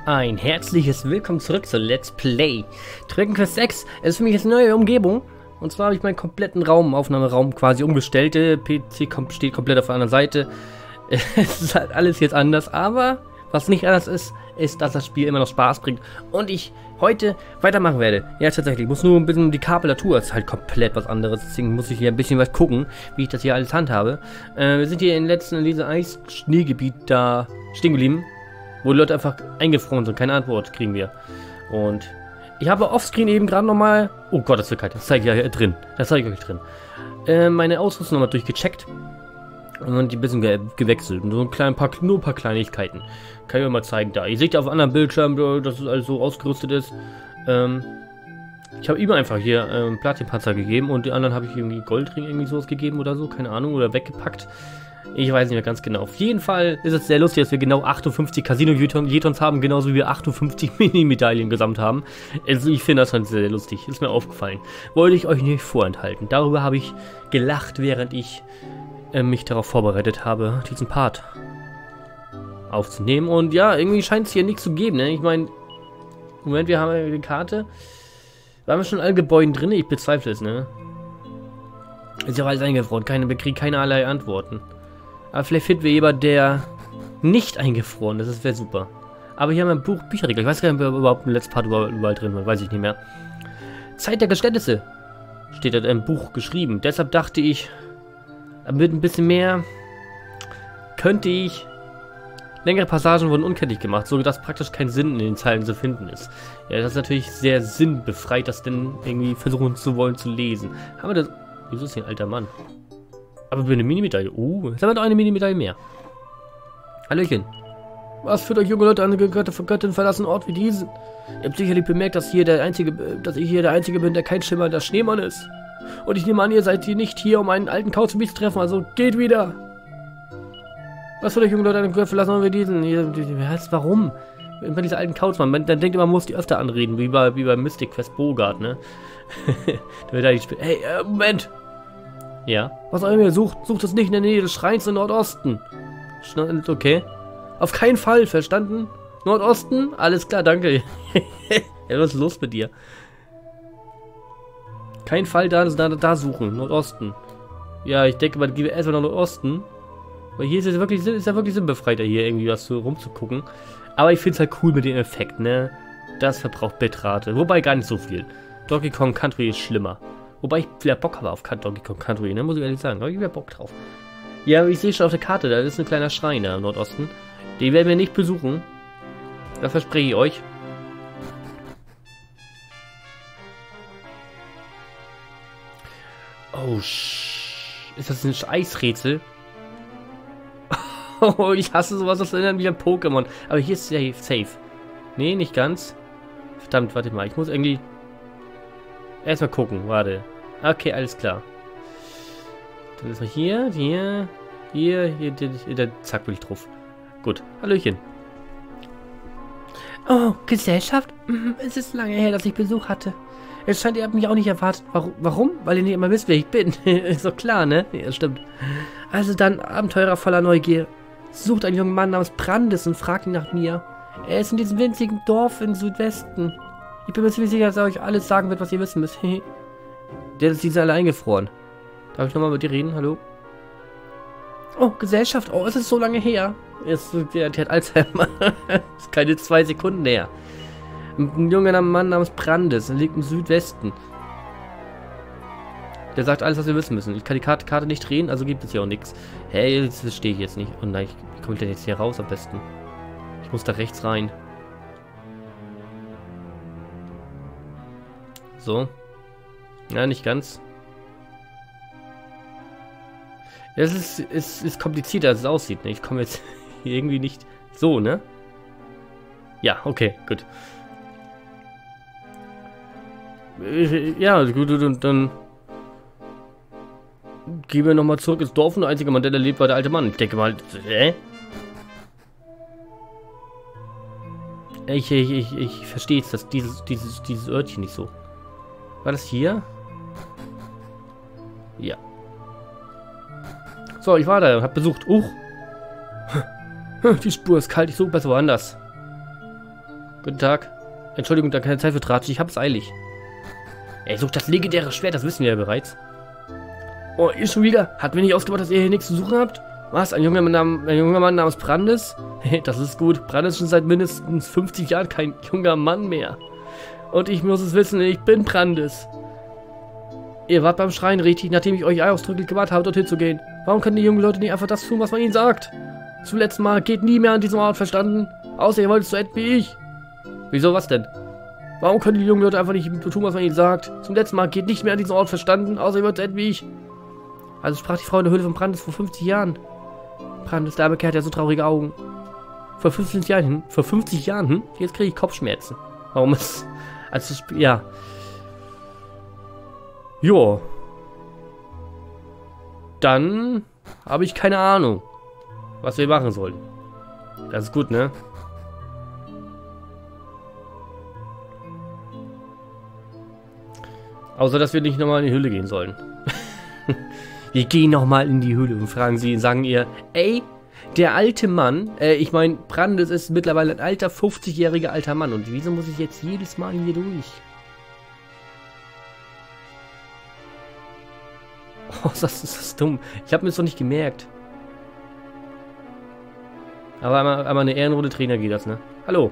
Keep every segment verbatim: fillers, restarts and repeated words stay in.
Ein herzliches Willkommen zurück zu Let's Play Dragon Quest sechs. Es ist für mich jetzt eine neue Umgebung. Und zwar habe ich meinen kompletten Raum, Aufnahmeraum quasi umgestellt. Der P C kom steht komplett auf der anderen Seite. Es ist halt alles jetzt anders. Aber was nicht anders ist, ist, dass das Spiel immer noch Spaß bringt. Und ich heute weitermachen werde. Ja, tatsächlich. Ich muss nur ein bisschen die Kabelatur. Das ist halt komplett was anderes. Deswegen muss ich hier ein bisschen was gucken, wie ich das hier alles handhabe. Äh, wir sind hier in letzten in diesem Eis-Schneegebiet da stehen geblieben, wo die Leute einfach eingefroren sind. Keine Antwort kriegen wir. Und ich habe offscreen eben gerade nochmal... Oh Gott, das wird kalt. Das zeige ich ja hier drin. Das zeige ich euch drin. Äh, meine Ausrüstung nochmal durchgecheckt. Und die ein bisschen ge gewechselt. Und so ein, klein paar, nur ein paar Kleinigkeiten. Kann ich euch mal zeigen da. Ihr seht ja auf anderen Bildschirmen, dass es alles so ausgerüstet ist. Ähm, ich habe ihm einfach hier ähm, Platinpanzer gegeben. Und die anderen habe ich irgendwie Goldring irgendwie sowas gegeben oder so. Keine Ahnung. Oder weggepackt. Ich weiß nicht mehr ganz genau. Auf jeden Fall ist es sehr lustig, dass wir genau achtundfünfzig Casino-Jetons haben, genauso wie wir achtundfünfzig Mini-Medaillen gesammelt haben. Also ich finde das schon sehr lustig. Ist mir aufgefallen. Wollte ich euch nicht vorenthalten. Darüber habe ich gelacht, während ich äh, mich darauf vorbereitet habe, diesen Part aufzunehmen. Und ja, irgendwie scheint es hier nichts zu geben, ne? Ich meine, Moment, wir haben eine Karte. Waren wir schon in allen Gebäuden drin? Ich bezweifle es, ne? Ist ja alles eingefroren. Keine, wir kriegen keinerlei Antworten. Aber vielleicht finden wir jemanden, der nicht eingefroren ist. Das wäre super. Aber hier haben wir ein Buch, Bücherregal. Ich weiß gar nicht, ob überhaupt ein Let's Part überall, überall drin war. Weiß ich nicht mehr. Zeit der Geständnisse. Steht da im Buch geschrieben. Deshalb dachte ich, mit ein bisschen mehr könnte ich... Längere Passagen wurden unkenntlich gemacht, so dass praktisch kein Sinn in den Zeilen zu finden ist. Ja, das ist natürlich sehr sinnbefreit, das denn irgendwie versuchen zu wollen zu lesen. Haben wir das... Wieso ist hier ein alter Mann? Aber für eine Mini-Medaille. Uh, jetzt haben wir noch eine Mini-Medaille mehr. Hallöchen. Was führt euch junge Leute an eine Götter von Göttin verlassen Ort wie diesen? Ihr habt sicherlich bemerkt, dass hier der einzige, dass ich hier der Einzige bin, der kein schimmernder Schneemann ist. Und ich nehme an, ihr seid hier nicht hier, um einen alten Kauz zu treffen, also geht wieder. Was führt euch junge Leute an eine Götter verlassen Ort wie diesen? Hier, was, warum? Immer diese alten Kauzmann. Man dann denkt immer, man muss die öfter anreden, wie bei, wie bei Mystic Quest Bogart, ne? Da wird da nicht spielen. Hey, äh, Moment! Ja. Was auch immer ihr sucht, sucht es nicht in der Nähe des Schreins im Nordosten. Okay. Auf keinen Fall, verstanden? Nordosten? Alles klar, danke. Ja, was ist los mit dir? Kein Fall da, da, da suchen. Nordosten. Ja, ich denke mal, gehen wir erstmal nach Nordosten. Weil hier ist es wirklich, ist ja wirklich sinnbefreiter, hier irgendwie was so rumzugucken. Aber ich finde es halt cool mit dem Effekt, ne? Das verbraucht Bitrate. Wobei gar nicht so viel. Donkey Kong Country ist schlimmer. Wobei ich wieder Bock habe auf Donkey Kong Country, ne? Muss ich ehrlich sagen. Da habe ich wieder Bock drauf. Ja, ich sehe schon auf der Karte, da ist ein kleiner Schrein da im Nordosten. Den werden wir nicht besuchen. Das verspreche ich euch. Oh, sch ist das ein Eisrätsel? Oh, ich hasse sowas, das erinnert mich an Pokémon. Aber hier ist safe, safe. Nee, nicht ganz. Verdammt, warte mal, ich muss irgendwie... Erstmal gucken, warte. Okay, alles klar. Dann ist mal hier, hier, hier, hier, hier, hier, zack, bin ich drauf. Gut, Hallöchen. Oh, Gesellschaft? Es ist lange her, dass ich Besuch hatte. Es scheint, ihr habt mich auch nicht erwartet. Warum? Warum? Weil ihr nicht immer wisst, wer ich bin. Ist doch klar, ne? Ja, stimmt. Also dann, Abenteurer voller Neugier. Sucht einen jungen Mann namens Brandes und fragt ihn nach mir. Er ist in diesem winzigen Dorf im Südwesten. Ich bin mir ziemlich sicher, dass er euch alles sagen wird, was ihr wissen müsst. Der ist diese alle eingefroren. Darf ich nochmal mit dir reden? Hallo? Oh, Gesellschaft. Oh, es ist so lange her. Jetzt, der, der hat Alzheimer. Das ist keine zwei Sekunden her. Ein junger Mann namens Brandes. Er liegt im Südwesten. Der sagt alles, was wir wissen müssen. Ich kann die Karte, Karte nicht drehen, also gibt es hier auch nichts. Hey, das stehe ich jetzt nicht. Und nein, wie komme ich denn jetzt hier raus am besten? Ich muss da rechts rein. So. Ja, nicht ganz. Es ist, ist, ist komplizierter, als es aussieht. Ne? Ich komme jetzt hier irgendwie nicht so, ne? Ja, okay, gut. Ja, gut, und dann gehen wir nochmal zurück ins Dorf und der einzige Mann, der da lebt, war der alte Mann. Ich denke mal, hä? Ich, ich, ich, ich verstehe jetzt das, dieses, dieses, dieses Örtchen nicht so. War das hier? Ja. So, ich war da, hab besucht. Uch. Die Spur ist kalt, ich suche besser woanders. Guten Tag. Entschuldigung, da keine Zeit für Tratsch. Ich hab's eilig. Er sucht das legendäre Schwert, das wissen wir ja bereits. Oh, ihr schon wieder? Hat mir nicht ausgemacht, dass ihr hier nichts zu suchen habt? Was? Ein junger Mann, ein junger Mann namens Brandes? Das ist gut. Brandes ist schon seit mindestens fünfzig Jahren kein junger Mann mehr. Und ich muss es wissen, ich bin Brandes. Ihr wart beim Schrein richtig, nachdem ich euch ausdrücklich gewartet habe, dorthin zu gehen. Warum können die jungen Leute nicht einfach das tun, was man ihnen sagt? Zum letzten Mal geht nie mehr an diesem Ort, verstanden? Außer ihr wollt es so enden wie ich. Wieso, was denn? Warum können die jungen Leute einfach nicht tun, was man ihnen sagt? Zum letzten Mal geht nicht mehr an diesem Ort, verstanden? Außer ihr wollt es enden wie ich. Also sprach die Frau in der Höhle von Brandes vor fünfzig Jahren. Brandes, der arme Kerl, der hat so traurige Augen. Vor fünfzig Jahren, hm? Vor fünfzig Jahren, hm? Jetzt kriege ich Kopfschmerzen. Warum ist... Also, ja... Jo. Dann habe ich keine Ahnung, was wir machen sollen. Das ist gut, ne? Außer, dass wir nicht nochmal in die Höhle gehen sollen. Wir gehen nochmal in die Höhle und fragen sie, sagen ihr, ey, der alte Mann, äh, ich meine, Brandes ist mittlerweile ein alter, fünfzigjähriger alter Mann. Und wieso muss ich jetzt jedes Mal hier durch? Oh, das ist das dumm. Ich habe mir das doch nicht gemerkt. Aber einmal, einmal eine Ehrenrunde Trainer geht das, ne? Hallo.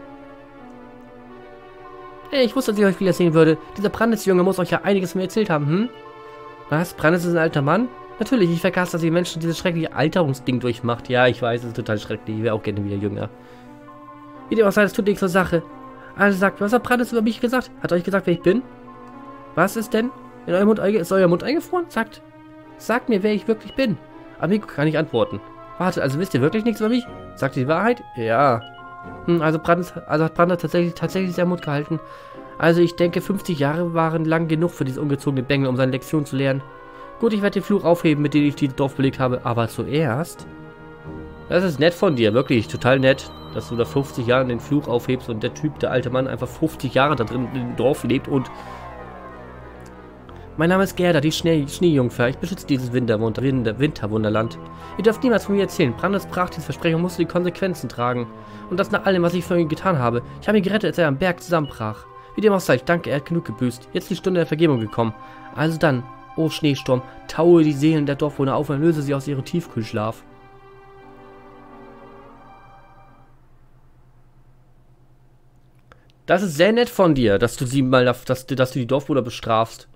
Hey, ich wusste, dass ich euch wiedersehen würde. Dieser Brandes-Junge muss euch ja einiges mehr erzählt haben, hm? Was? Brandes ist ein alter Mann? Natürlich, ich vergaß, dass die Menschen dieses schreckliche Alterungsding durchmacht. Ja, ich weiß, es ist total schrecklich. Ich wäre auch gerne wieder jünger. Wie dem auch sei, das tut nichts zur Sache. Also sagt, was hat Brandes über mich gesagt? Hat euch gesagt, wer ich bin? Was ist denn? In eurem Mund, ist euer Mund eingefroren? Sagt, sagt mir, wer ich wirklich bin. Amigo kann ich antworten. Warte, also wisst ihr wirklich nichts über mich? Sagt ihr die Wahrheit? Ja. Hm, also Brandes, also hat Brandes tatsächlich, tatsächlich seinen Mund gehalten. Also ich denke, fünfzig Jahre waren lang genug für diesen ungezogenen Bengel, um seine Lektion zu lernen. Gut, ich werde den Fluch aufheben, mit dem ich dieses Dorf belegt habe, aber zuerst... Das ist nett von dir, wirklich, total nett, dass du da fünfzig Jahre den Fluch aufhebst und der Typ, der alte Mann, einfach fünfzig Jahre da drin im Dorf lebt und... Mein Name ist Gerda, die Schnee Schneejungfer. Ich beschütze dieses Winterwunder Winter Winterwunderland. Ihr dürft niemals von mir erzählen. Brandes brach dieses Versprechen und musste die Konsequenzen tragen. Und das nach allem, was ich für ihn getan habe. Ich habe ihn gerettet, als er am Berg zusammenbrach. Wie dem auch sei, danke, er hat genug gebüßt. Jetzt ist die Stunde der Vergebung gekommen. Also dann, oh Schneesturm, taue die Seelen der Dorfbewohner auf und löse sie aus ihrem Tiefkühlschlaf. Das ist sehr nett von dir, dass du sie mal, dass, dass du die Dorfbewohner bestrafst.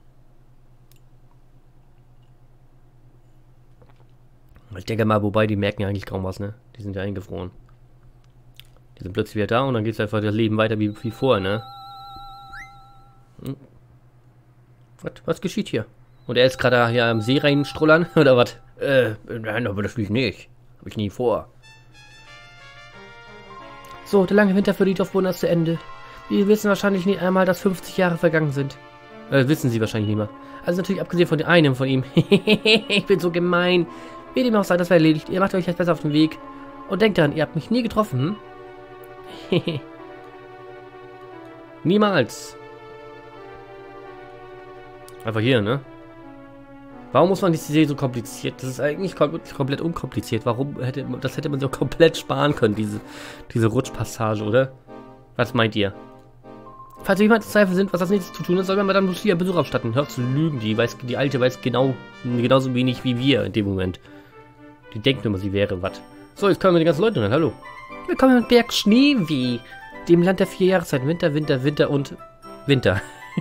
Ich denke mal, wobei, die merken ja eigentlich kaum was, ne? Die sind ja eingefroren. Die sind plötzlich wieder da und dann geht es einfach das Leben weiter wie, wie vorher, ne? Hm. Was, was geschieht hier? Und er ist gerade hier am See reinstrullern, oder was? Äh, nein, aber das will ich nicht. Hab ich nie vor. So, der lange Winter für die Dorfbewohner ist zu Ende. Wir wissen wahrscheinlich nicht einmal, dass fünfzig Jahre vergangen sind. Äh, wissen sie wahrscheinlich nicht mehr. Also natürlich abgesehen von einem von ihm. Ich bin so gemein. Wie dem auch sei, das war erledigt. Ihr macht euch jetzt besser auf den Weg. Und denkt daran, ihr habt mich nie getroffen, hm? Niemals. Einfach hier, ne? Warum muss man die See so kompliziert? Das ist eigentlich kom komplett unkompliziert. Warum hätte das hätte man so komplett sparen können, diese, diese Rutschpassage, oder? Was meint ihr? Falls jemand Zweifel sind, was das nächste zu tun ist, soll man Madame Lucia Besuch abstatten. Hört zu lügen, die weiß, die Alte weiß genau, genauso wenig wie wir in dem Moment. Die denkt immer, sie wäre was. So, jetzt kommen wir die ganzen Leute rein. Hallo. Willkommen im Berg Schneeweh, dem Land der vier Jahreszeiten. Winter, Winter, Winter und Winter.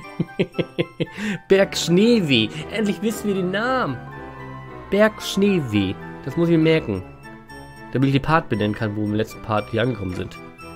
Berg Schneeweh. Endlich wissen wir den Namen. Berg Schneeweh. Das muss ich mir merken. Damit ich den Part benennen kann, wo wir im letzten Part hier angekommen sind.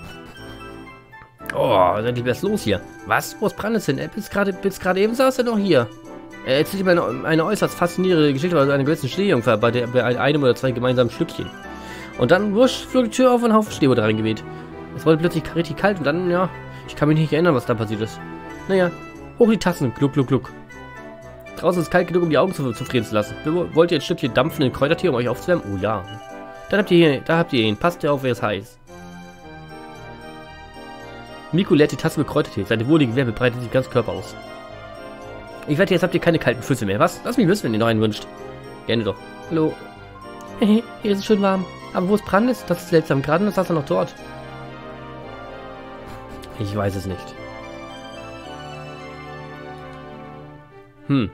Oh, ist endlich was los hier. Was? Wo ist Brandes hin? Bis gerade bis gerade eben saß er noch hier. Er erzählt mir eine, eine äußerst faszinierende Geschichte über eine gewisse Schneejungfer bei, der, bei einem oder zwei gemeinsamen Schlückchen. Und dann, wusch, flog die Tür auf und ein Haufen Schnee wurde reingeweht. Es wurde plötzlich richtig kalt und dann, ja, ich kann mich nicht erinnern, was da passiert ist. Naja, hoch die Tassen, gluck, gluck, gluck. Draußen ist es kalt genug, um die Augen zu, zufrieden zu lassen. Wollt ihr ein Stückchen dampfenden Kräutertee, um euch aufzuwärmen? Oh ja. Dann habt ihr hier, da habt ihr ihn. Passt ihr auf, wer es heiß. Miku leert die Tasse mit Kräutertee. Seine wohlige Wärme breitet sich ganz Körper aus. Ich wette, jetzt habt ihr keine kalten Füße mehr. Was? Lass mich wissen, wenn ihr noch einen wünscht. Gerne doch. Hallo. Hehe, hier ist es schön warm. Aber wo ist Brandes? Das ist seltsam. Gerade noch saß er noch dort. Ich weiß es nicht. Hm.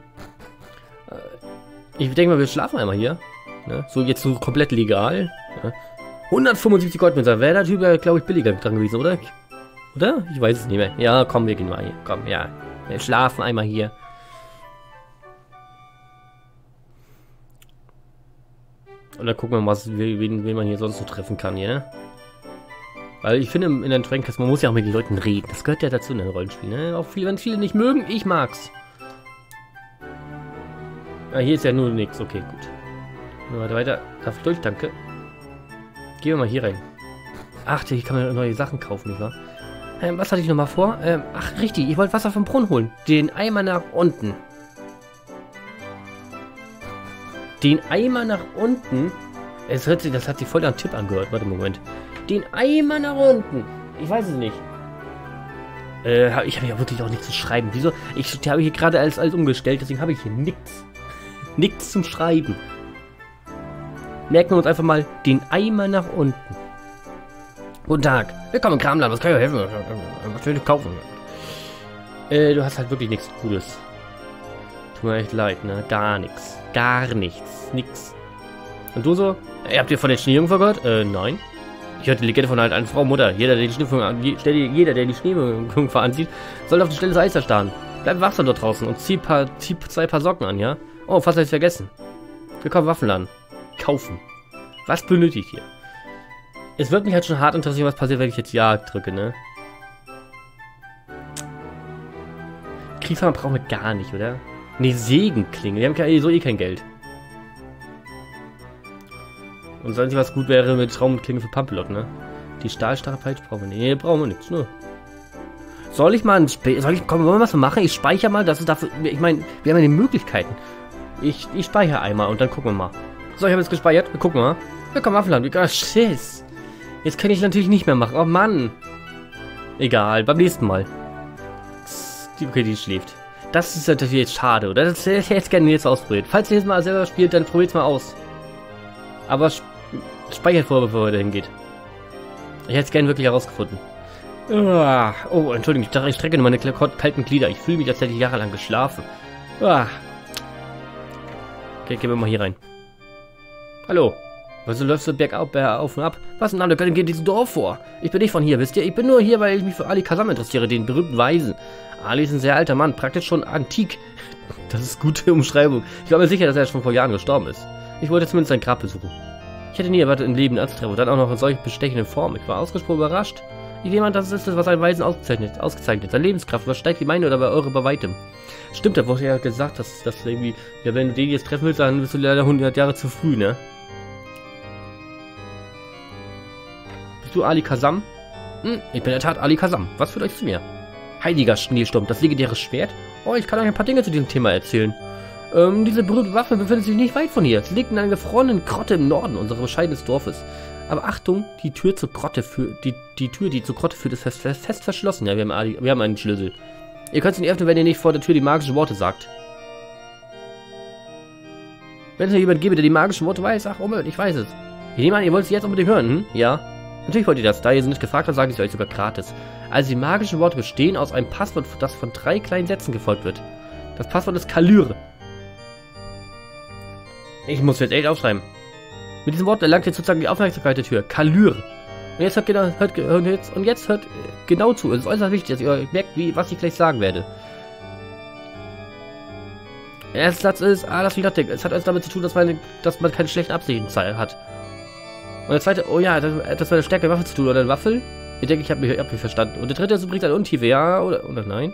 Ich denke mal, wir schlafen einmal hier. Ne? So jetzt so komplett legal. Ja. hundertfünfundsiebzig Goldmünzer. Wäre der Typ, glaube ich, billiger dran gewesen, oder? Oder? Ich weiß es nicht mehr. Ja, komm, wir gehen mal hier. Komm, ja. Wir schlafen einmal hier. Und dann gucken wir mal, was, wen, wen man hier sonst so treffen kann, ja? Weil ich finde, in den Traincasts, man muss ja auch mit den Leuten reden. Das gehört ja dazu in einem Rollenspiel, ne? Auch viel, wenn viele nicht mögen, ich mag's. Ah, hier ist ja nur nichts. Okay, gut. Weiter, weiter. Darf ich durch? Danke. Gehen wir mal hier rein. Ach, hier kann man neue Sachen kaufen, nicht wahr? Ähm, was hatte ich nochmal vor? Ähm, ach, richtig. Ich wollte Wasser vom Brunnen holen. Den Eimer nach unten. Den Eimer nach unten? Es hört sich, das hat sich voll an Tipp angehört. Warte, Moment. Den Eimer nach unten. Ich weiß es nicht. Äh, ich habe ja wirklich auch nichts zu schreiben. Wieso? Ich habe hier gerade alles, alles umgestellt, deswegen habe ich hier nichts. Nichts zum Schreiben. Merken wir uns einfach mal den Eimer nach unten. Guten Tag. Willkommen im Kramladen. Was kann ich euch helfen? Was will ich kaufen? Äh, du hast halt wirklich nichts Gutes. Tut mir echt leid, ne? Gar nichts. Gar nichts. Nix. Und du so? Ey, habt ihr von der Schneejungfrau gehört? Äh, nein. Ich hörte die Legende von halt einer Frau Mutter. Jeder, der die Schneejungfrau jeder, der die Schneejungfrau ansieht, soll auf die Stelle des Eis erstarren. Bleib wachsam dort draußen und zieh, paar, zieh zwei Paar Socken an, ja? Oh, fast habe ich vergessen. Willkommen Waffenladen. Kaufen. Was benötigt ihr? Es wird mich halt schon hart interessieren, was passiert, wenn ich jetzt Ja drücke, ne? Kriegshammer brauchen wir gar nicht, oder? Ne, Segenklinge. Wir haben ja so eh kein Geld. Und sonst was gut wäre mit Traum und Klinge für Pampelot, ne? Die stahlstarre Peitsche brauchen wir nicht. Nee, brauchen wir nichts, ne? Soll ich mal ein Spe Soll ich, komm, wollen wir was machen? Ich speichere mal, das ist dafür. Ich meine, wir haben ja die Möglichkeiten. Ich, ich speichere einmal und dann gucken wir mal. So, ich habe jetzt gespeichert. Wir gucken mal. Willkommen Waffenland. Wie Schiss. Jetzt kann ich natürlich nicht mehr machen. Oh Mann. Egal, beim nächsten Mal. Okay, die schläft. Das ist natürlich jetzt schade, oder? Das hätte ich jetzt gerne jetzt ausprobiert. Falls ihr jetzt mal selber spielt, dann probiert es mal aus. Aber sp speichert vor, bevor ihr dahin geht. Ich hätte es gerne wirklich herausgefunden. Oh, Entschuldigung, ich, ich strecke nur meine kalten Glieder. Ich fühle mich, als hätte ich jahrelang geschlafen. Okay, gehen wir mal hier rein. Hallo. Wieso läufst du bergauf, bergauf und ab? Was ein anderer Göttin geht in diesem Dorf vor? Ich bin nicht von hier, wisst ihr? Ich bin nur hier, weil ich mich für Ali Kazam interessiere, den berühmten Weisen. Ali ist ein sehr alter Mann, praktisch schon antik. Das ist gute Umschreibung. Ich war mir sicher, dass er schon vor Jahren gestorben ist. Ich wollte zumindest sein Grab besuchen. Ich hätte nie erwartet, im Leben anzutreffen und dann auch noch in solch bestechenden Form. Ich war ausgesprochen überrascht. Ich jemand, das ist es, was einen Weisen ausgezeichnet, ausgezeichnet. Seine Lebenskraft übersteigt die meine oder bei eure bei weitem. Stimmt, da wurde ja gesagt, dass, dass irgendwie, ja, wenn du den jetzt treffen willst, dann bist du leider hundert Jahre zu früh, ne? Bist du Ali Kazam? Hm, ich bin in der Tat Ali Kazam. Was führt euch zu mir? Heiliger Schneesturm, das legendäre Schwert? Oh, ich kann euch ein paar Dinge zu diesem Thema erzählen. Ähm, diese berühmte Waffe befindet sich nicht weit von hier. Sie liegt in einer gefrorenen Grotte im Norden unseres bescheidenen Dorfes. Aber Achtung, die Tür zur Grotte für die, die Tür, die zur Grotte führt, ist fest, fest, fest verschlossen. Ja, wir haben, Ali, wir haben einen Schlüssel. Ihr könnt sie nicht öffnen, wenn ihr nicht vor der Tür die magischen Worte sagt. Wenn es jemand gäbe, der die magischen Worte weiß, ach, Moment, ich weiß es. Ich nehme an, ihr wollt sie jetzt unbedingt hören, hm? Ja. Natürlich wollt ihr das. Da ihr sie nicht gefragt habt, sage ich es euch sogar gratis. Also die magischen Worte bestehen aus einem Passwort, das von drei kleinen Sätzen gefolgt wird. Das Passwort ist Kalyre. Ich muss jetzt echt aufschreiben. Mit diesem Wort erlangt ihr sozusagen die Aufmerksamkeit der Tür. Kalyre. Und jetzt hört genau, hört, hört jetzt, und jetzt hört genau zu. Es ist äußerst wichtig, dass ihr merkt, wie, was ich gleich sagen werde. Der erste Satz ist, ah, das Ding, es hat alles damit zu tun, dass man, dass man keine schlechten Absichten hat. Und der zweite, oh ja, das, das hat eine stärkere Waffe zu tun, oder eine Waffel? Ich denke, ich habe mich, hab mich verstanden. Und der dritte ist übrigens eine Untiefe, ja, oder, oder nein?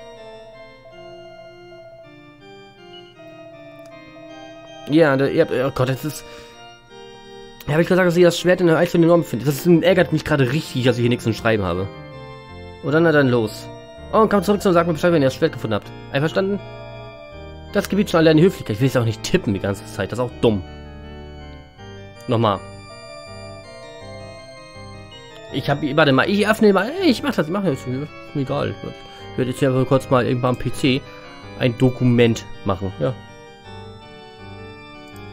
Ja, der, ihr, oh Gott, das ist... Ja, habe ich gesagt, dass ich das Schwert in der einzelnen Norm finde. Das ist, ärgert mich gerade richtig, dass ich hier nichts zum Schreiben habe. Oder na dann los. Oh, und komm zurück und sag mir Bescheid, wenn ihr das Schwert gefunden habt. Einverstanden? Das Gebiet schon alleine Höflichkeit. Ich will es auch nicht tippen die ganze Zeit. Das ist auch dumm. Nochmal. Ich habe, warte mal, ich öffne mal. Ich mach das, ich mach das. Mir egal. Ich werde jetzt ja kurz mal irgendwann am P C ein Dokument machen. Ja.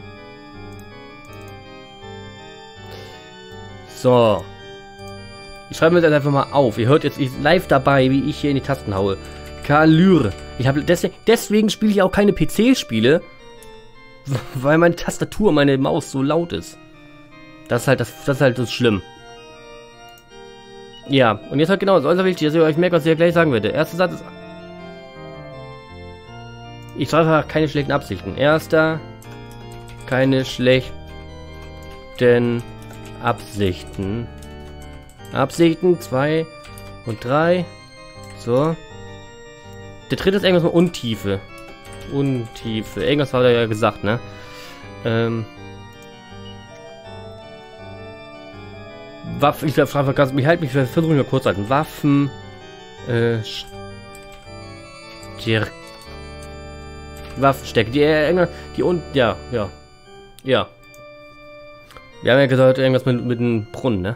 So. Ich schreibe mir das einfach mal auf. Ihr hört jetzt live dabei, wie ich hier in die Tasten haue. Kalyre. Ich habe deswegen, deswegen spiele ich auch keine P C-Spiele, weil meine Tastatur, meine Maus so laut ist. Das ist halt das, das ist halt das schlimm. Ja, und jetzt halt genau, das ist wichtig, dass ihr euch merkt, was ich ja gleich sagen werde. Erster Satz ist... Ich schreibe einfach keine schlechten Absichten. Erster, keine schlechten Absichten. Absichten, zwei und drei. So. Der dritte ist irgendwas mit Untiefe. Untiefe. Irgendwas war da ja gesagt, ne? Ähm. Waffen, ich frage ganz, ich halte mich, versuche mich mal kurz halten. Waffen, äh, Stärke. Waffenstärke, die, äh, die und, ja, ja, ja. Wir haben ja gesagt, irgendwas mit, mit dem Brunnen, ne?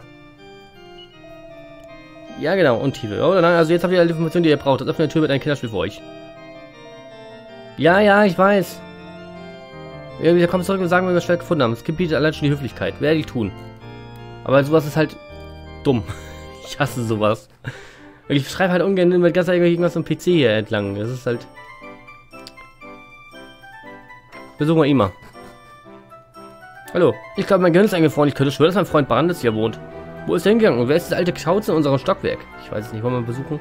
Ja, genau, und Tiefe. Oh, also jetzt habt ihr alle Informationen, die ihr braucht. Das öffnet eine Tür mit einem Kinderspiel für euch. Ja, ja, ich weiß. Wir kommen zurück und sagen, wenn wir das Schwert gefunden haben. Es gebietet allein schon die Höflichkeit. Werde ich tun. Aber sowas ist halt dumm. Ich hasse sowas. Ich schreibe halt ungern mit ganz irgendwas am P C hier entlang. Das ist halt... Besuchen wir ihn mal. Hallo. Ich glaube, mein Gehirn ist eingefroren. Ich könnte schwören, dass mein Freund Brandes hier wohnt. Wo ist er hingegangen? Und wer ist das alte Kauz in unserem Stockwerk? Ich weiß es nicht. Wollen wir mal besuchen?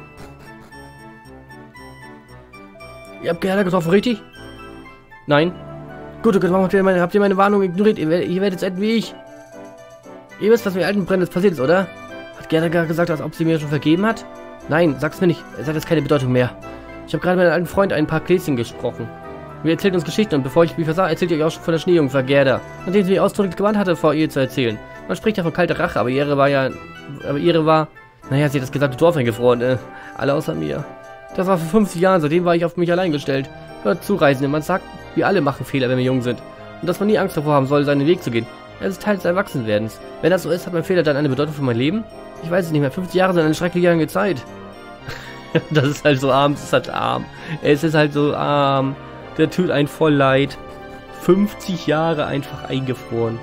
Ihr habt Gerda getroffen, richtig? Nein. Gut, okay, warum habt ihr meine, habt ihr meine Warnung ignoriert? Ihr, ihr werdet jetzt enden wie ich. Ihr wisst, was mit den alten Bränden passiert ist, oder? Hat Gerda gar gesagt, als ob sie mir schon vergeben hat? Nein, sag's mir nicht. Es hat jetzt keine Bedeutung mehr. Ich habe gerade mit meinem alten Freund ein paar Gläschen gesprochen. Wir erzählen uns Geschichten und bevor ich mich versah, erzählt ihr euch auch schon von der Schneejungfer Gerda, nachdem sie mich ausdrücklich gewarnt hatte, vor ihr zu erzählen. Man spricht ja von kalter Rache, aber ihre war ja... Aber ihre war... Naja, sie hat das gesamte Dorf eingefroren, äh, alle außer mir. Das war vor fünfzig Jahren, seitdem war ich auf mich allein gestellt. Hört zu, Reisende, man sagt, wir alle machen Fehler, wenn wir jung sind. Und dass man nie Angst davor haben soll, seinen Weg zu gehen. Es ist Teil des Erwachsenwerdens. Wenn das so ist, hat mein Fehler dann eine Bedeutung für mein Leben? Ich weiß es nicht mehr. fünfzig Jahre sind eine schreckliche lange Zeit. Das ist halt so arm, es ist halt arm. Es ist halt so arm. Der tut einen voll leid. fünfzig Jahre einfach eingefroren.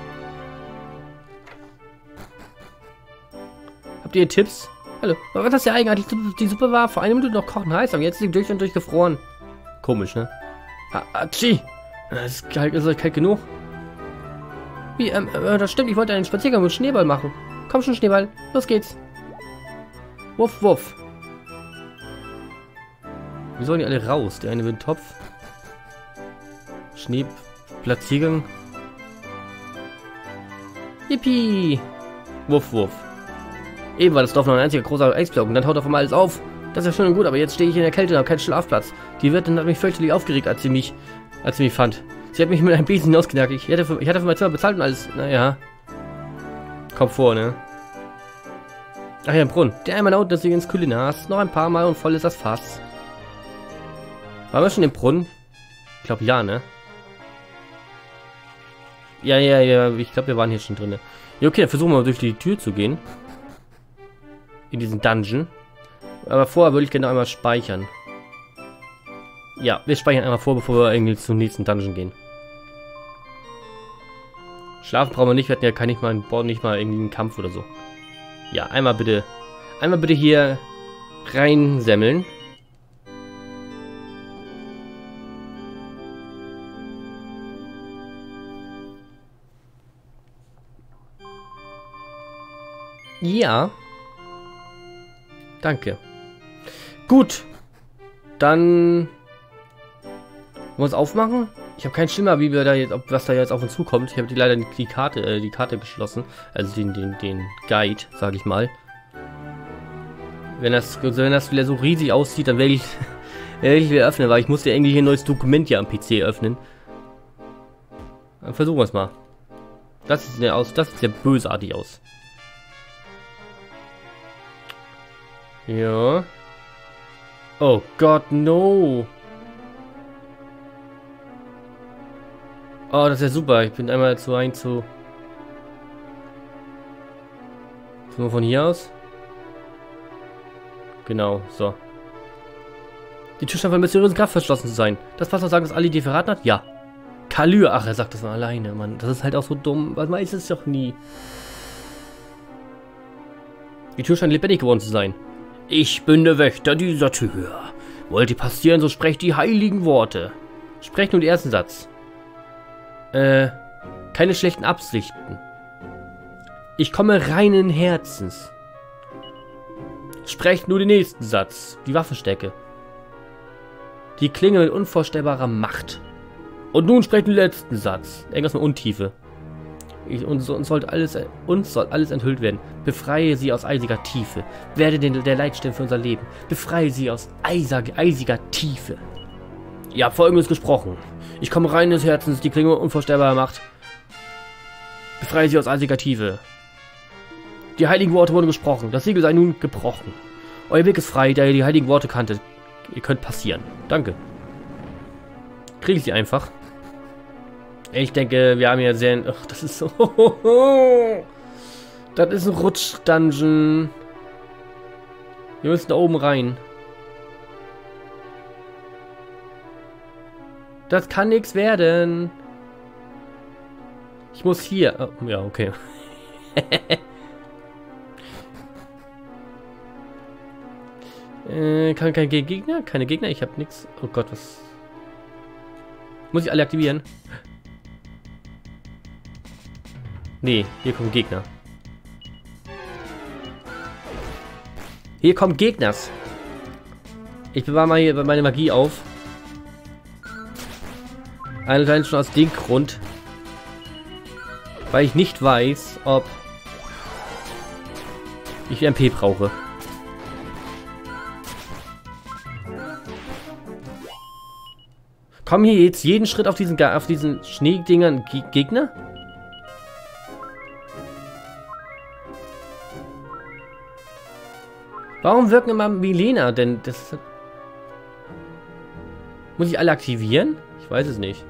Habt ihr Tipps? Hallo, was das ja eigentlich? Die Suppe war vor einer Minute noch kochen heiß, aber jetzt ist sie durch und durch gefroren. Komisch, ne? Hatschi! Das ist kalt, ist euch kalt genug? Wie, ähm, äh, das stimmt, ich wollte einen Spaziergang mit Schneeball machen. Komm schon, Schneeball, los geht's. Wuff, wuff. Wie sollen die alle raus? Der eine mit dem Topf. Schneeplatziergang. Yippie! Wuff, wuff. Eben war das Dorf noch ein einziger großer Eisblock und dann haut auf einmal alles auf. Das ist ja schön und gut, aber jetzt stehe ich in der Kälte und habe keinen Schlafplatz. Die Wirtin hat mich fürchterlich aufgeregt, als sie mich, als sie mich fand. Sie hat mich mit einem Besen hinausgenagt. Ich hatte für, ich hatte für mein Zimmer bezahlt und alles. Naja. Kommt vor, ne? Ach ja, ein Brunnen. Der einmal da unten ist ins Kulinars. Noch ein paar Mal und voll ist das Fass. Waren wir schon im Brunnen? Ich glaube ja, ne? Ja, ja, ja. Ich glaube, wir waren hier schon drin. Ja, okay, dann versuchen wir mal durch die Tür zu gehen. In diesen Dungeon. Aber vorher würde ich gerne noch einmal speichern. Ja, wir speichern einmal vor, bevor wir irgendwie zum nächsten Dungeon gehen. Schlafen brauchen wir nicht, wir hatten ja kann nicht mal einen, nicht mal irgendwie einen Kampf oder so. Ja, einmal bitte. Einmal bitte hier reinsemmeln. Ja. Danke. Gut. Dann... Wollen wir uns aufmachen? Ich habe keinen Schimmer, wie wir da jetzt, ob was da jetzt auf uns zukommt. Ich habe die leider die Karte, äh, die Karte geschlossen. Also den, den, den Guide, sage ich mal. Wenn das, wenn das wieder so riesig aussieht, dann werde ich, werde ich wieder öffnen, weil ich muss ja irgendwie hier ein neues Dokument hier am P C öffnen. Dann versuchen wir es mal. Das sieht ja aus, das sieht ja bösartig aus. Ja. Oh Gott, no. Oh, das ist ja super. Ich bin einmal zu ein zu... Nur von hier aus. Genau, so. Die Tür scheint von mysteriösen Kraft verschlossen zu sein. Das passt auch sagen, dass Ali dir verraten hat? Ja. Kalyre. Ach, er sagt das mal alleine, Mann. Das ist halt auch so dumm. Man weiß es doch nie. Die Tür scheint lebendig geworden zu sein. Ich bin der Wächter dieser Tür. Wollt ihr passieren, so sprecht die heiligen Worte. Sprecht nur den ersten Satz. Äh, keine schlechten Absichten. Ich komme reinen Herzens. Sprecht nur den nächsten Satz. Die Waffe stecke. Die Klinge mit unvorstellbarer Macht. Und nun sprecht den letzten Satz. Irgendwas mit Untiefe. Ich, uns, uns, sollte alles, uns soll alles enthüllt werden. Befreie sie aus eisiger Tiefe. Werde den, der Leitstern für unser Leben. Befreie sie aus eiser, eisiger Tiefe. Ihr habt Folgendes gesprochen. Ich komme rein des Herzens, die Klinge unvorstellbarer Macht. Befreie sie aus eisiger Tiefe. Die heiligen Worte wurden gesprochen. Das Siegel sei nun gebrochen. Euer Weg ist frei, da ihr die heiligen Worte kanntet. Ihr könnt passieren. Danke. Kriege ich sie einfach. Ich denke, wir haben ja sehr... Ach, das ist so... Das ist ein Rutsch-Dungeon. Wir müssen da oben rein. Das kann nichts werden. Ich muss hier... Oh, ja, okay. äh, kann kein Gegner? Keine Gegner? Ich habe nichts. Oh Gott, was... Muss ich alle aktivieren? Nee, hier kommen Gegner. Hier kommen Gegners. Ich bewahre mal hier meine Magie auf. Allein schon aus dem Grund, weil ich nicht weiß, ob ich M P brauche. Kommen hier jetzt jeden Schritt auf diesen, auf diesen Schneedingern Ge Gegner? Warum wirken immer Milena denn? Das muss ich alle aktivieren? Ich weiß es nicht.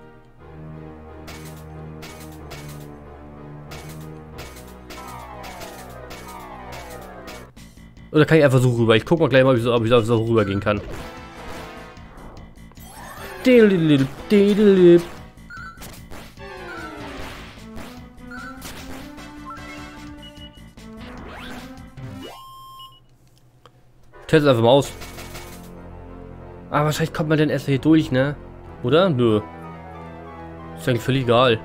Oder kann ich einfach so rüber? Ich gucke mal gleich mal, ob ich so, ob ich so rübergehen kann. Test einfach mal aus. Aber wahrscheinlich kommt man dann erst hier durch, ne? Oder? Nö. Ist eigentlich völlig egal.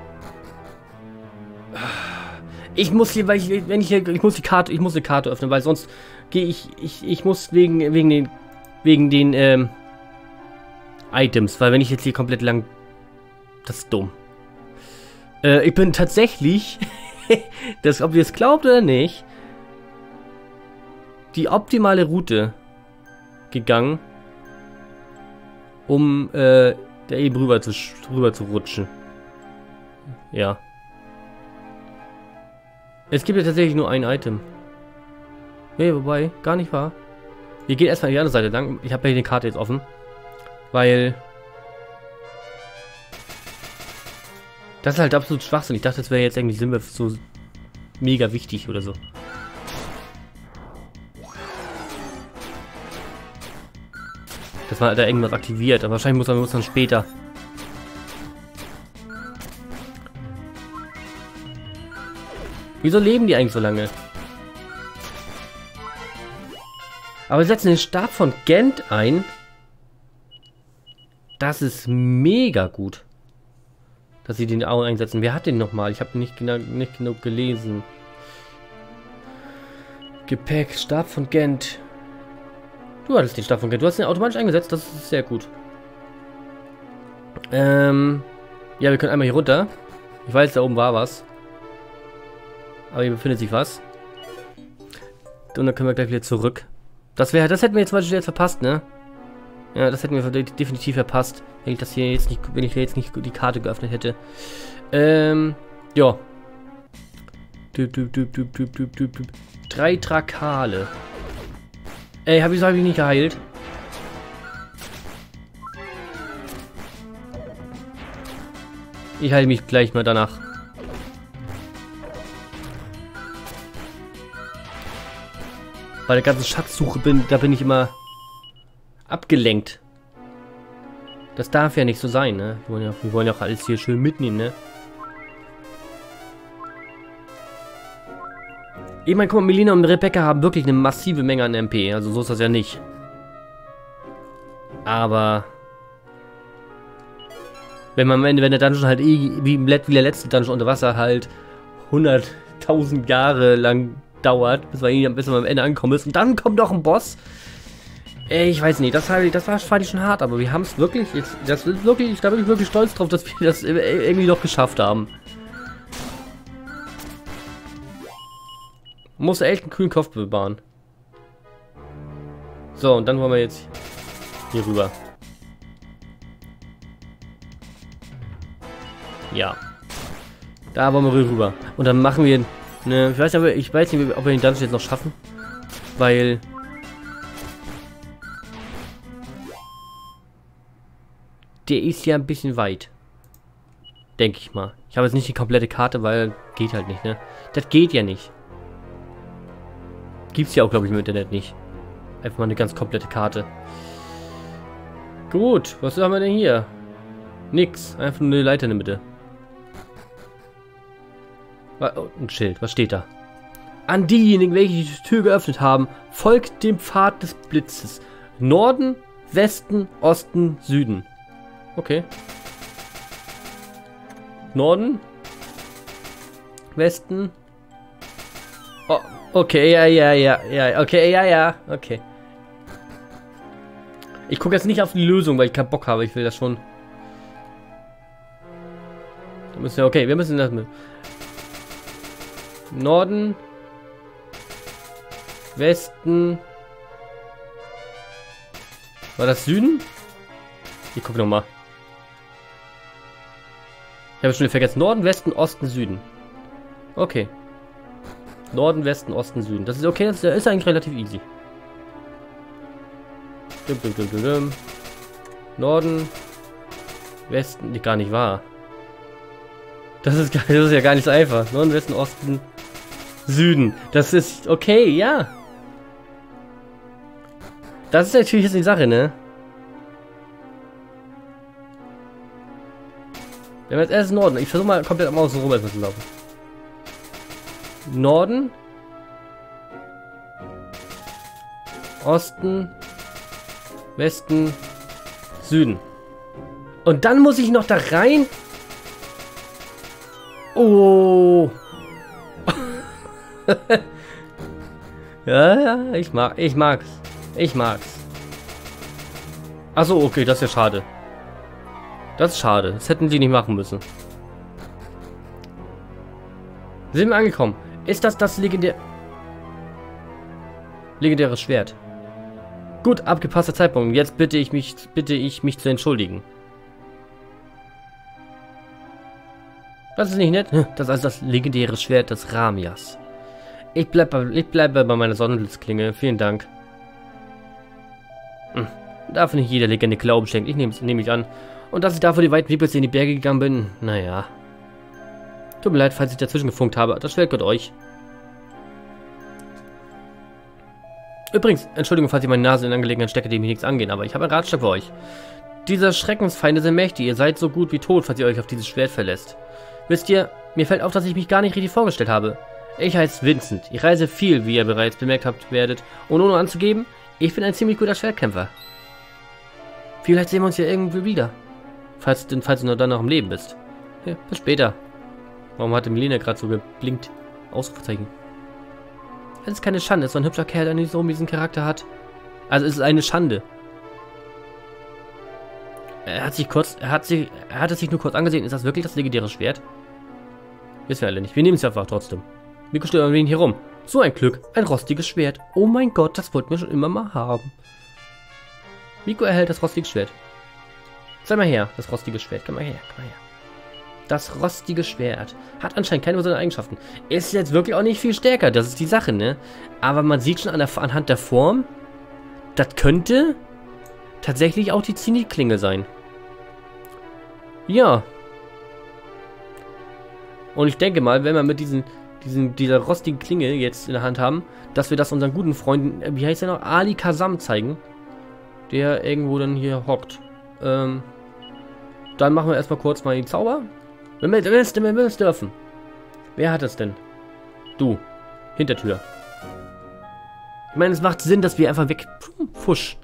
Ich muss hier, weil ich, wenn ich hier, ich muss die Karte, ich muss eine Karte öffnen, weil sonst gehe ich, ich, ich muss wegen, wegen den, wegen den, ähm, Items, weil wenn ich jetzt hier komplett lang, das ist dumm. Äh, ich bin tatsächlich, das, ob ihr es glaubt oder nicht, die optimale Route gegangen, um äh, da eben rüber zu, rüber zu rutschen. Ja. Es gibt ja tatsächlich nur ein Item. Nee, wobei, gar nicht wahr. Wir gehen erstmal an die andere Seite lang. Ich habe ja die Karte jetzt offen. Weil... Das ist halt absolut Schwachsinn. Ich dachte, das wäre jetzt irgendwie sind wir so mega wichtig oder so. Dass man da irgendwas aktiviert. Aber wahrscheinlich muss man, muss man später. Wieso leben die eigentlich so lange? Aber wir setzen den Stab von Gent ein. Das ist mega gut. Dass sie den auch einsetzen. Wer hat den nochmal? Ich habe nicht, genau, nicht genug gelesen. Gepäck, Stab von Gent. Du hattest den Stab von Gent. Du hast den automatisch eingesetzt. Das ist sehr gut. Ähm. Ja, wir können einmal hier runter. Ich weiß, da oben war was. Aber hier befindet sich was. Und dann können wir gleich wieder zurück. Das wäre, das hätten wir jetzt zum Beispiel jetzt verpasst, ne? Ja, das hätten wir definitiv verpasst, wenn ich das hier jetzt nicht, wenn ich jetzt nicht die Karte geöffnet hätte. Ähm, ja. Drei Trakale. Ey, hab ich, hab ich nicht geheilt? Ich heile mich gleich mal danach. Bei der ganzen Schatzsuche bin, da bin ich immer abgelenkt. Das darf ja nicht so sein, ne? Wir wollen ja, wir wollen ja auch alles hier schön mitnehmen, ne? Ich meine, guck mal, Melina und Rebecca haben wirklich eine massive Menge an M P. Also so ist das ja nicht. Aber wenn man am Ende, wenn der Dungeon halt eh, wie, im Let wie der letzte Dungeon unter Wasser halt hunderttausend Jahre lang dauert, bis man, bis man am Ende angekommen ist. Und dann kommt doch ein Boss. Ey, ich weiß nicht, das, das war, fand ich schon hart, aber wir haben es wirklich, jetzt, das ist wirklich, da bin ich wirklich stolz drauf, dass wir das irgendwie noch geschafft haben. Man muss echt einen kühlen Kopf bewahren. So, und dann wollen wir jetzt hier rüber. Ja. Da wollen wir rüber. Und dann machen wir, ne, ich weiß nicht, ich weiß nicht, ob wir den Dungeon jetzt noch schaffen. Weil der ist ja ein bisschen weit. Denke ich mal. Ich habe jetzt nicht die komplette Karte, weil geht halt nicht, ne? Das geht ja nicht. Gibt's ja auch, glaube ich, im Internet nicht. Einfach mal eine ganz komplette Karte. Gut, was haben wir denn hier? Nix. Einfach nur eine Leiter in der Mitte. Oh, ein Schild. Was steht da? An diejenigen, welche die Tür geöffnet haben, folgt dem Pfad des Blitzes. Norden, Westen, Osten, Süden. Okay. Norden. Westen. Oh, okay, ja, ja, ja, ja, okay, ja, ja, okay. Ich gucke jetzt nicht auf die Lösung, weil ich keinen Bock habe. Ich will das schon. Da müssen wir, okay, wir müssen das mit. Norden. Westen. War das Süden? Ich gucke nochmal. Ich habe schon vergessen. Norden, Westen, Osten, Süden. Okay. Norden, Westen, Osten, Süden. Das ist okay, das ist eigentlich relativ easy. Dum, dum, dum, dum, dum. Norden, Westen, gar nicht wahr. Das ist, das ist ja gar nicht so einfach. Norden, Westen, Osten, Süden. Das ist okay, ja. Das ist natürlich jetzt die Sache, ne? Wir haben jetzt erst Norden. Ich versuche mal komplett am Außen rum erstmal zu laufen. Norden. Osten. Westen. Süden. Und dann muss ich noch da rein. Oh. Ja, ja, ich mag, ich mag's. Ich mag's. Achso, okay, das ist ja schade. Das ist schade. Das hätten sie nicht machen müssen. Sind wir angekommen? Ist das das legendäre... legendäre Schwert? Gut, abgepasster Zeitpunkt. Jetzt bitte ich mich, bitte ich mich zu entschuldigen. Das ist nicht nett. Das ist also das legendäre Schwert des Ramias. Ich bleibe ich bleibe bei meiner Sonnenblitzklinge. Vielen Dank. Hm. Darf nicht jeder Legende Glauben schenken. Ich nehme es nehme ich an. Und dass ich dafür die weiten Wege in die Berge gegangen bin, naja. Tut mir leid, falls ich dazwischen gefunkt habe. Das Schwert gehört euch. Übrigens, Entschuldigung, falls ich meine Nase in Angelegenheiten stecke, die mich nichts angehen, aber ich habe einen Ratschlag für euch. Diese Schreckensfeinde sind mächtig. Ihr seid so gut wie tot, falls ihr euch auf dieses Schwert verlässt. Wisst ihr, mir fällt auf, dass ich mich gar nicht richtig vorgestellt habe. Ich heiße Vincent. Ich reise viel, wie ihr bereits bemerkt habt, werdet. Und ohne anzugeben, ich bin ein ziemlich guter Schwertkämpfer. Vielleicht sehen wir uns ja irgendwie wieder. Falls, denn, falls du noch dann noch am Leben bist. Ja, bis später. Warum hatte Melina gerade so geblinkt? Ausrufezeichen. Es ist keine Schande, es ist so ein hübscher Kerl, der nicht so diesen Charakter hat. Also es ist eine Schande. Er hat sich kurz, er hat sich, er hat es sich nur kurz angesehen. Ist das wirklich das legendäre Schwert? Wissen wir alle nicht. Wir nehmen es einfach trotzdem. Miko steht ein wenig hier rum. So ein Glück, ein rostiges Schwert. Oh mein Gott, das wollten wir schon immer mal haben. Miko erhält das rostige Schwert. Zeig mal her, das rostige Schwert. Komm mal her, komm mal her. Das rostige Schwert hat anscheinend keine besonderen Eigenschaften. Ist jetzt wirklich auch nicht viel stärker, das ist die Sache, ne? Aber man sieht schon an der, anhand der Form, das könnte tatsächlich auch die Zenith-Klinge sein. Ja. Und ich denke mal, wenn wir mit diesen, diesen, dieser rostigen Klinge jetzt in der Hand haben, dass wir das unseren guten Freunden, wie heißt der noch, Ali Kazam zeigen, der irgendwo dann hier hockt. Ähm, dann machen wir erstmal kurz mal die Zauber. Wenn wir es dürfen. Wer hat es denn? Du. Hintertür. Ich meine, es macht Sinn, dass wir einfach weg... Fusch.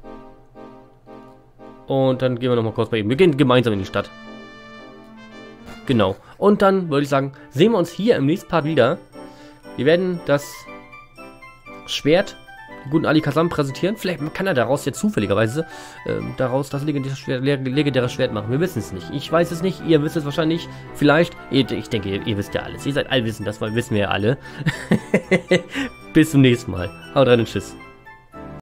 Und dann gehen wir nochmal kurz bei ihm. Wir gehen gemeinsam in die Stadt. Genau. Und dann würde ich sagen, sehen wir uns hier im nächsten Part wieder. Wir werden das Schwert, den guten Ali Kazam, präsentieren. Vielleicht kann er daraus jetzt zufälligerweise äh, daraus das legendäre Schwert, legendäre Schwert machen. Wir wissen es nicht. Ich weiß es nicht. Ihr wisst es wahrscheinlich. Vielleicht. Ich denke, ihr, ihr wisst ja alles. Ihr seid allwissend. Das wissen wir ja alle. Bis zum nächsten Mal. Haut rein und tschüss.